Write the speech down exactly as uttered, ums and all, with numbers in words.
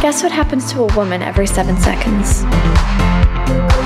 Guess what happens to a woman every seven seconds?